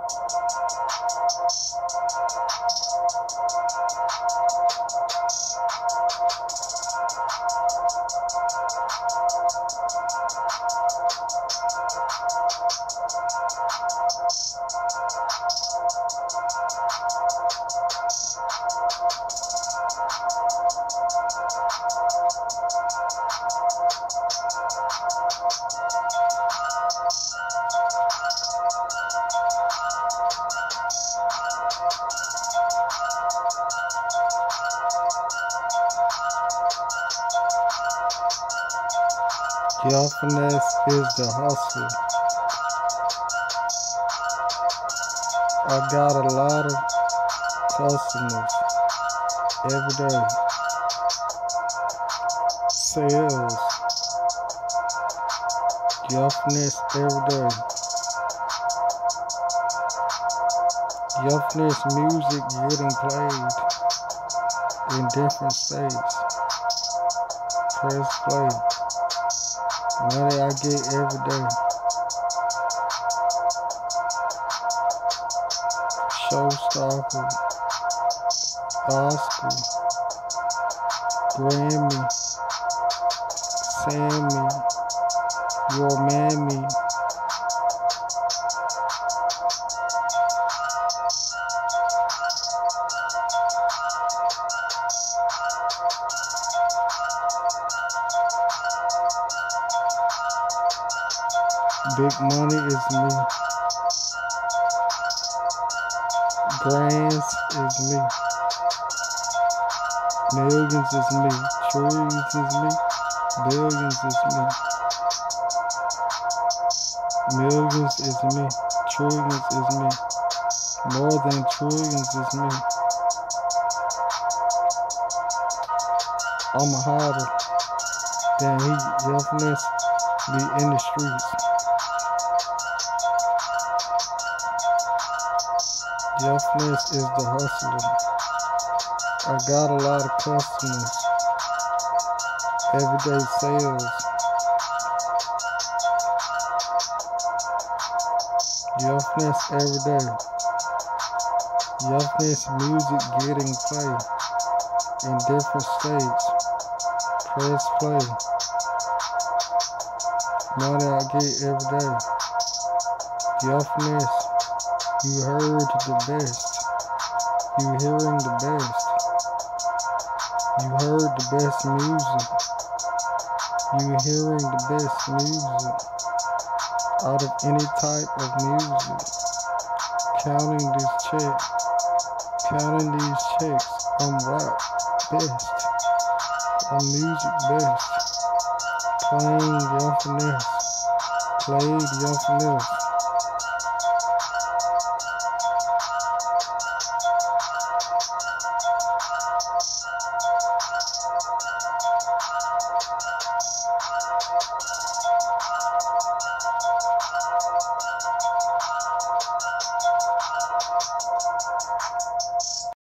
Your finesse is the hustle. I got a lot of customers every day. Sales. Your finesse every day. Your finesse music getting played in different states. Press play. Money I get every day. Showstopper, Oscar, Grammy, Sammy, Your Mammy. Big money is me. Grands is me. Millions is me. Trillions is me. Billions is me. Millions is me. Trillions is me. More than trillions is me. I'm a harder than he. Your finesse be in the streets. Your finesse is the hustler. I got a lot of customers. Everyday sales. Your finesse every day. Your finesse music getting played in different states. Press play. Money I get every day. Your finesse. You heard the best. You hearing the best. You heard the best music. You hearing the best music out of any type of music. Counting this check. Counting these checks. I'm rap best. I'm music best. Playing your finesse. Played your finesse.